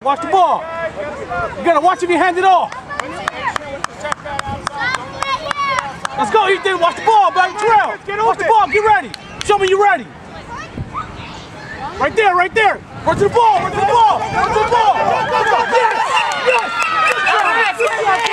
Watch the ball. You gotta watch if you hand it off. Let's go, Ethan. Watch the ball, baby. Trail. Watch the ball. Get ready. Show me you're ready. Right there, right there. Run to the ball. Run to the ball. Run to the ball. Yes. Yes.